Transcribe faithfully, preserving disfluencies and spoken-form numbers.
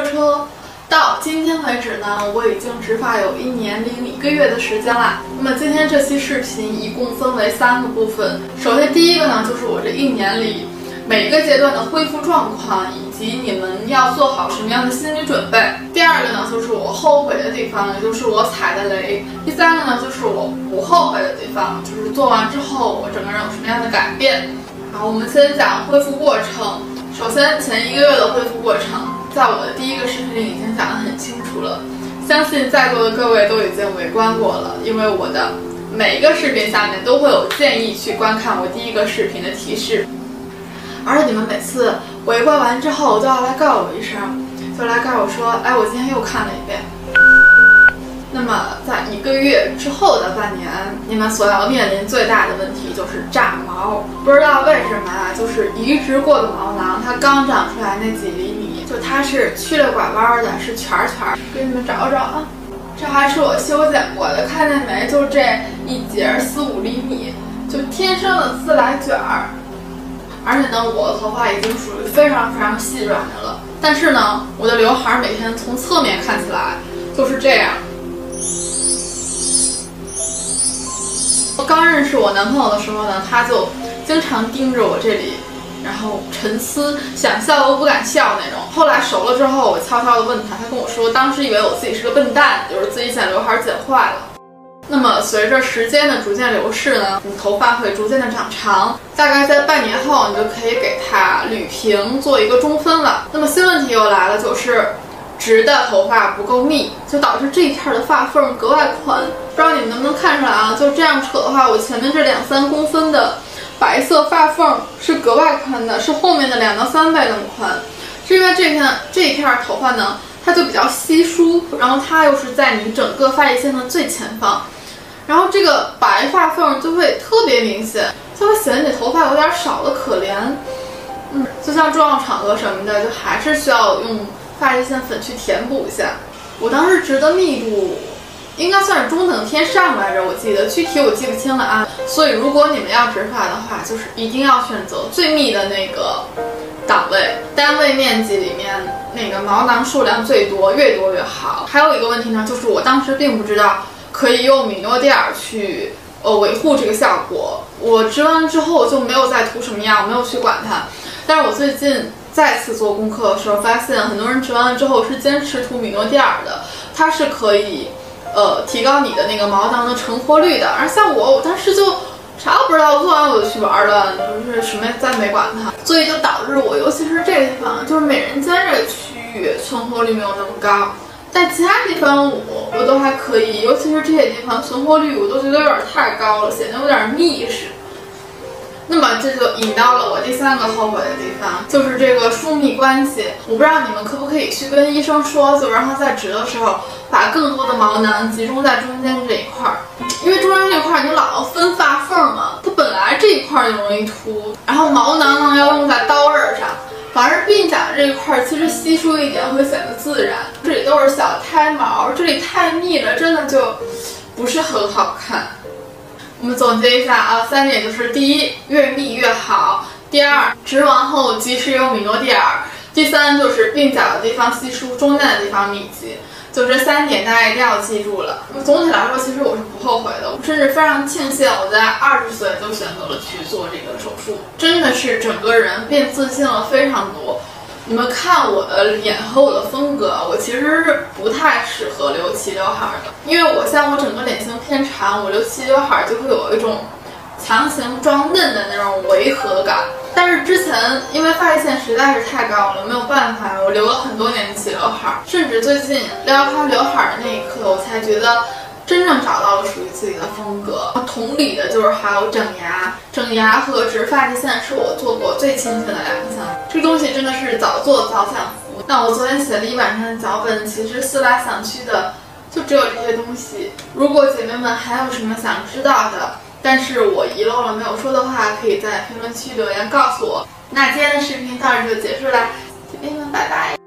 车。到今天为止呢，我已经植发有一年零一个月的时间啦。那么今天这期视频一共分为三个部分。首先第一个呢，就是我这一年里每个阶段的恢复状况，以及你们要做好什么样的心理准备。第二个呢，就是我后悔的地方，也就是我踩的雷。第三个呢，就是我不后悔的地方，就是做完之后我整个人有什么样的改变。好，我们先讲恢复过程。首先前一个月的恢复过程，在我的第一个视频里已经讲得很清楚了，相信在座的各位都已经围观过了，因为我的每一个视频下面都会有建议去观看我第一个视频的提示，而且你们每次围观完之后都要来告诉我一声，就来告诉我说，哎，我今天又看了一遍。那么在一个月之后的半年，你们所要面临最大的问题就是炸毛。不知道为什么啊，就是移植过的毛囊，它刚长出来那几厘米，就它是曲了拐弯的，是圈圈。给你们找找啊，这还是我修剪过的，看见没？就这一节四五厘米，就天生的自来卷儿。而且呢，我的头发已经属于非常非常细软的了，但是呢，我的刘海每天从侧面看起来就是这样。刚认识我男朋友的时候呢，他就经常盯着我这里，然后沉思，想笑都不敢笑那种。后来熟了之后，我悄悄地问他，他跟我说，当时以为我自己是个笨蛋，就是自己剪刘海剪坏了。那么随着时间的逐渐流逝呢，你头发会逐渐的长长，大概在半年后，你就可以给它捋平，做一个中分了。那么新问题又来了，就是直的头发不够密，就导致这一片的发缝格外宽。不知道你们能不能看出来啊？就这样扯的话，我前面这两三公分的白色发缝是格外宽的，是后面的两到三倍那么宽。是因为这片这一片头发呢，它就比较稀疏，然后它又是在你整个发际线的最前方，然后这个白发缝就会特别明显，就会显得你头发有点少的可怜。嗯，就像重要场合什么的，就还是需要用发际线粉去填补一下。我当时植的密度应该算是中等偏上来着，我记得具体我记不清了啊。所以如果你们要植发的话，就是一定要选择最密的那个档位，单位面积里面那个毛囊数量最多，越多越好。还有一个问题呢，就是我当时并不知道可以用米诺地尔去呃维护这个效果，我植完之后就没有再涂什么样，我没有去管它。但是我最近再次做功课的时候，发现很多人植完了之后是坚持涂米诺地尔的，它是可以呃提高你的那个毛囊的成活率的。而像我，我当时就啥都不知道，做完我就去玩了，就是什么再没管它，所以就导致我，尤其是这个地方，就是美人尖这个区域存活率没有那么高。但其他地方我我都还可以，尤其是这些地方存活率我都觉得有点太高了，显得有点密实。那么这就引到了我第三个后悔的地方，就是这个疏密关系。我不知道你们可不可以去跟医生说，就让他在植的时候把更多的毛囊集中在中间这一块儿，因为中间这块你老要分发缝嘛，它本来这一块就容易秃，然后毛囊呢要用在刀刃上。反而鬓角这一块其实稀疏一点会显得自然，这里都是小胎毛，这里太密了，真的就不是很好看。我们总结一下啊，三点就是：第一，越密越好；第二，植完后及时用米诺地尔；第三，就是鬓角的地方稀疏，中间的地方密集。就这三点大家一定要记住了。那么总体来说，其实我是不后悔的，我甚至非常庆幸我在二十岁就选择了去做这个手术，真的是整个人变自信了非常多。你们看我的脸和我的风格，我其实是不太适合留齐刘海的，因为我像我整个脸型偏长，我留齐刘海就会有一种强行装嫩的那种违和感。但是之前因为发际线实在是太高了，没有办法，我留了很多年的齐刘海，甚至最近撩开刘海的那一刻，我才觉得真正找到了属于自己的风格。同理的就是还有整牙，整牙和植发际线是我做过最勤奋的两项，这个东西真的是早做早享福。那我昨天写了一晚上的脚本，其实思来想去的就只有这些东西。如果姐妹们还有什么想知道的，但是我遗漏了没有说的话，可以在评论区留言告诉我。那今天的视频到这就结束了，姐妹们拜拜。